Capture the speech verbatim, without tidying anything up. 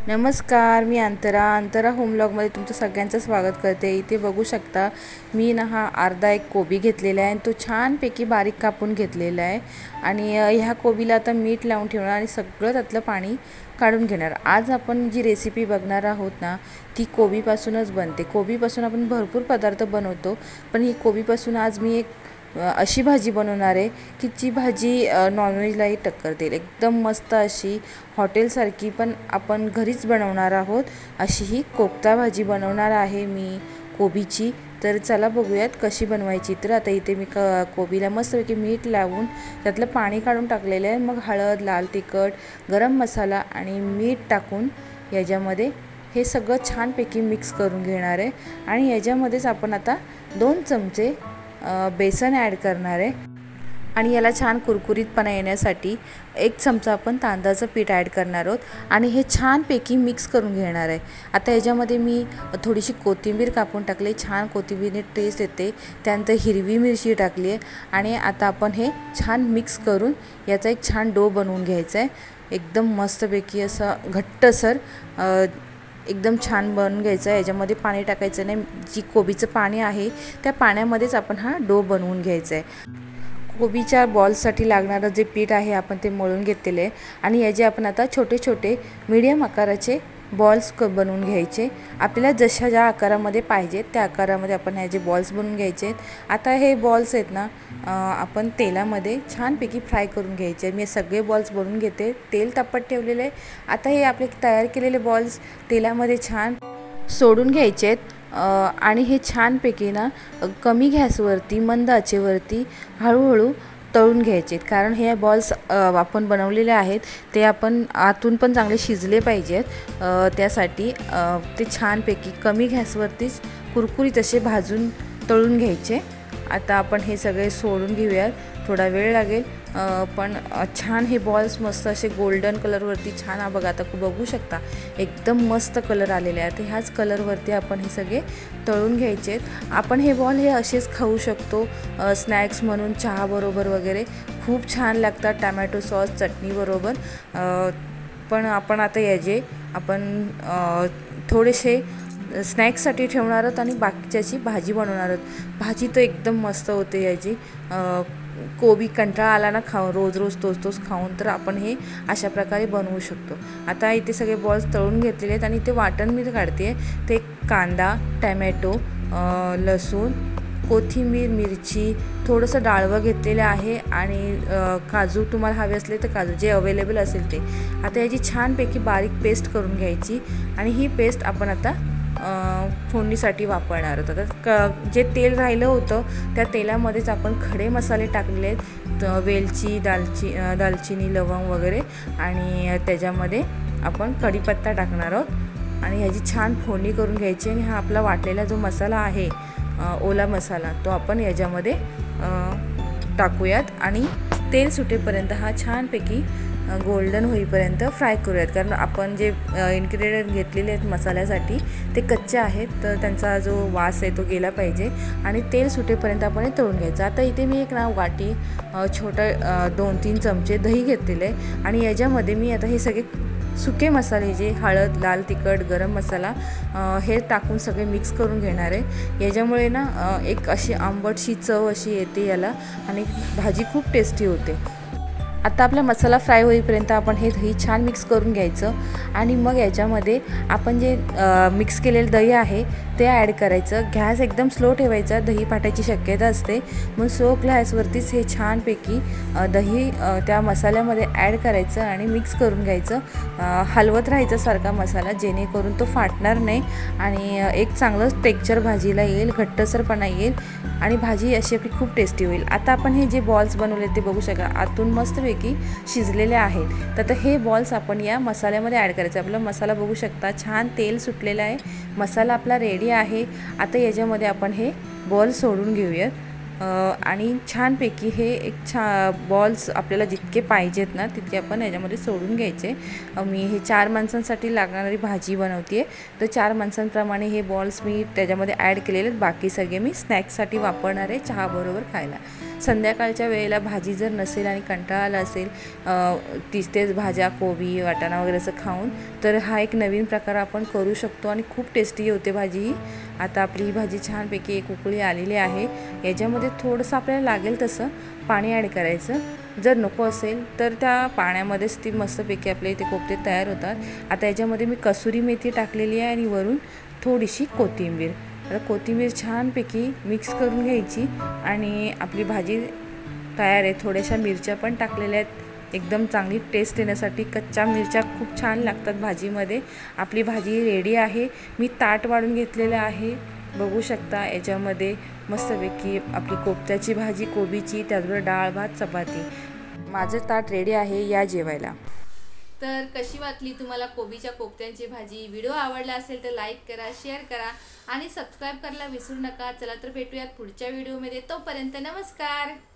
नमस्कार, मी अंतरा अंतरा होम व्लॉगमध्ये तुमचं सगळ्यांचं स्वागत करते। इथे बघू शकता मी ना हा अर्धा एक कोबी घेतलेला आहे आणि तो छानपैकी बारीक कापून घेतलेला आहे आणि ह्या कोबीला आता मीठ लावून ठेवणार आणि सगळं त्यातलं पाणी काढून घेणार। आज आपण जी रेसिपी बघणार आहोत ना ती कोबीपासूनच बनते। कोबीपासून आपण भरपूर पदार्थ बनवतो, पण ही कोबीपासून आज मी एक अशी भाजी बनवणार आहे की जी भाजी नॉनव्हेजलाही टक्कर देईल। एकदम मस्त अशी हॉटेलसारखी पण आपण घरीच बनवणार आहोत अशी ही कोफ्ता भाजी बनवणार आहे मी कोबीची। तर चला बघूयात कशी बनवायची। तर आता इथे मी कोबीला मस्तपैकी मीठ लावून त्यातलं पाणी काढून टाकलेलं आहे। मग हळद, लाल तिखट, गरम मसाला आणि मीठ टाकून याच्यामध्ये हे सगळं छानपैकी मिक्स करून घेणार आहे आणि याच्यामध्येच आपण आता दोन चमचे बेसन ॲड करणार आहे आणि याला छान कुरकुरीतपणा येण्यासाठी एक चमचा आपण तांदळाचं पीठ ॲड करणार आहोत आणि हे छानपैकी मिक्स करून घेणार आहे। आता याच्यामध्ये मी थोडीशी कोथिंबीर कापून टाकली, छान कोथिंबीरने टेस्ट येते। त्यानंतर हिरवी मिरची टाकली आहे आणि आता आपण हे छान मिक्स करून याचा एक छान डो बनवून घ्यायचा आहे। एकदम मस्तपैकी असं घट्टसर एकदम छान बनवून घ्यायचं आहे। याच्यामध्ये पाणी टाकायचं नाही, जी कोबीचं पाणी आहे त्या पाण्यामध्येच आपण हा डो बनवून घ्यायचा आहे। कोबीच्या बॉल्ससाठी लागणारं जे पीठ आहे आपण ते मळून घेतलेले आहे आणि याचे आपण आता छोटे छोटे मीडियम आकाराचे बॉल्स क बनवून घ्यायचे। आपल्याला जशा ज्या आकारामध्ये पाहिजेत त्या आकारामध्ये आपण ह्याचे बॉल्स बनवून घ्यायचे आहेत। आता हे बॉल्स आहेत ना आपण तेलामध्ये छानपैकी फ्राय करून घ्यायचे। मी सगळे बॉल्स बनवून घेते, तेल तापत ठेवलेले आहे। आता हे आपले तयार केलेले बॉल्स तेलामध्ये छान सोडून घ्यायचे आहेत आणि हे छानपैकी ना कमी गॅसवरती मंद आचेवरती हळूहळू तळून घ्यायचे। कारण हे बॉल्स आपण बनवलेले आहेत ते आपण आतून पण चांगले शिजले पाहिजेत, त्यासाठी ते छानपैकी कमी गॅसवरतीच कुरकुरीत असे भाजून तळून घ्यायचे। आता आपण हे सगळे सोडून घेऊयात, थोडा वेळ लागेल पण छान हे बॉल्स मस्त असे गोल्डन कलरवरती छान हा बघा, आता बघू शकता एकदम मस्त कलर आलेले आहेत। ह्याच कलरवरती आपण हे सगळे तळून घ्यायचे आहेत। आपण हे बॉल हे असेच खाऊ शकतो स्नॅक्स म्हणून, चहाबरोबर वगैरे खूप छान लागतात, टमॅटो सॉस चटणीबरोबर। पण आपण आता याचे आपण थोडेसे स्नॅक्ससाठी ठेवणार आहोत आणि बाकीच्याची भाजी बनवणार आहोत। भाजी तर एकदम मस्त होते याची। कोबी कंटाळा आला ना खाऊन, रोज रोज तोच तोच खाऊन, तर आपण हे अशा प्रकारे बनवू शकतो। आता इथे सगळे बॉल्स तळून घेतलेले आहेत आणि इथे वाटण मी काढते। ते कांदा, टमॅटो, लसूण, कोथिंबीर, मिरची, थोडंसं डाळवं घेतलेलं आहे आणि काजू तुम्हाला हवे असले तर काजू, जे अवेलेबल असेल ते। आता याची छानपैकी बारीक पेस्ट करून घ्यायची आणि ही पेस्ट आपण आता फोडणीसाठी वापरणार आहोत। आता क जे तेल राहिलं होतं त्या तेलामध्येच आपण खडे मसाले टाकलेले आहेत, वेलची, दालची दालचिनी, लवंग वगैरे, आणि त्याच्यामध्ये आपण कढीपत्ता टाकणार आहोत आणि ह्याची छान फोडणी करून घ्यायची। आणि हा आपला वाटलेला जो मसाला आहे ओला मसाला तो आपण याच्यामध्ये टाकूयात आणि तेल सुटेपर्यंत हा छानपैकी गोल्डन होईपर्यंत फ्राय करूयात। कारण आपण जे इन्ग्रेडियंट घेतलेले आहेत मसाल्यासाठी ते कच्चे आहेत, तर त्यांचा जो वास आहे तो गेला पाहिजे आणि तेल सुटेपर्यंत आपण हे तळून घ्यायचं। आता इथे मी एक ना वाटी छोटं दोन तीन चमचे दही घेतलेले आहे आणि याच्यामध्ये मी आता हे सगळे सुके मसाले जे हळद, लाल तिखट, गरम मसाला हे टाकून सगळे मिक्स करून घेणार आहे। याच्यामुळे ना एक अशी आंबटशी चव अशी येते याला आणि भाजी खूप टेस्टी होते। आता आपला मसाला फ्राय होईपर्यंत आपण हे दही छान मिक्स करून घ्यायचं आणि मग याच्यामध्ये आपण जे मिक्स केलेलं दही आहे ते ॲड करायचं। गॅस एकदम स्लो ठेवायचा, दही फाटायची शक्यता असते, मग स्लो गॅसवरतीच हे छानपैकी दही त्या मसाल्यामध्ये ॲड करायचं आणि मिक्स करून घ्यायचं। हलवत राहायचं सारखा मसाला, जेणेकरून तो फाटणार नाही आणि एक चांगलं टेक्स्चर भाजीला येईल, घट्टसरपणा येईल आणि भाजी अशी आपली खूप टेस्टी होईल। आता आपण हे जे बॉल्स बनवले ते बघू शका आतून मस्तपैकी शिजलेले आहेत, तर आता हे बॉल्स आपण या मसाल्यामध्ये ॲड करायचं। आपला मसाला बघू शकता छान तेल सुटलेला आहे, मसाला आपला रेडी आहे। आता याच्यामध्ये आपण हे बॉल सोडून घेऊयात आणि छानपैकी हे एक छा बॉल्स आपल्याला जितके पाहिजेत ना तितके आपण याच्यामध्ये सोडून घ्यायचे। मी हे चार माणसांसाठी लागणारी भाजी बनवते, तर चार माणसांप्रमाणे हे बॉल्स मी त्याच्यामध्ये ॲड केलेले आहेत। बाकी सगळे मी स्नॅक्ससाठी वापरणार आहे चहाबरोबर खायला। संध्याकाळच्या वेळेला भाजी जर नसेल आणि कंटाळा आला असेल तीच तेच भाज्या कोबी वाटाणा वगैरे असं खाऊन, तर हा एक नवीन प्रकार आपण करू शकतो आणि खूप टेस्टी होते भाजी ही। आता आपली ही भाजी छानपैकी एक उकळी आलेली आहे। याच्यामध्ये थोडंसं आपल्याला लागेल तसं पाणी ॲड करायचं। जर नको असेल तर त्या पाण्यामध्येच ती मस्तपैकी आपले इथे कोफ्ते तयार होतात। आता याच्यामध्ये मी कसुरी मेथी टाकलेली आहे आणि वरून थोडीशी कोथिंबीर। आता कोथिंबीर छानपैकी मिक्स करून घ्यायची आणि आपली भाजी तयार आहे। थोड्याशा मिरच्या पण टाकलेल्या आहेत एकदम चांगली टेस्ट येण्यासाठी। कच्च्या मिरच्या खूप छान लागतात भाजीमध्ये। आपली भाजी रेडी आहे। मी ताट वाढून घेतलेलं आहे, बघू शकता। याच्यामध्ये मस्तपैकी आपली कोफ्त्याची भाजी कोबीची, त्याचबरोबर डाळ भात चपाती। माझं ताट रेडी आहे, या जेवायला। तर कशी वाटली तुम्हाला कोबीच्या कोफ्त्यांची भाजी? व्हिडिओ आवडला असेल तर लाईक करा, शेअर करा आणि सबस्क्राईब करायला विसरू नका। चला तर भेटूयात पुढच्या व्हिडिओमध्ये, तोपर्यंत नमस्कार।